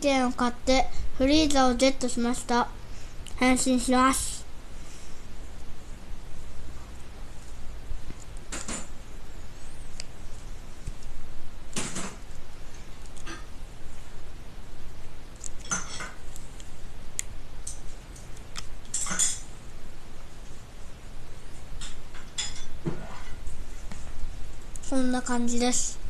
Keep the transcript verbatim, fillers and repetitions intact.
券を買ってフリーザをゲットしました。変身します。こんな感じです。